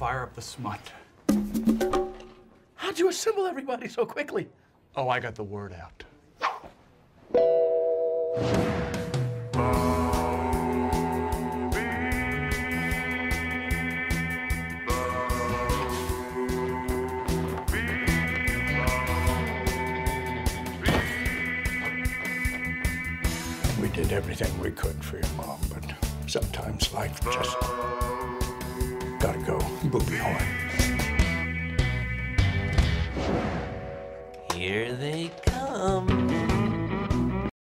fire up the smut. How'd you assemble everybody so quickly? Oh, I got the word out. We did everything we could for your mom, but sometimes life just gotta go. Booby horn. Here they come.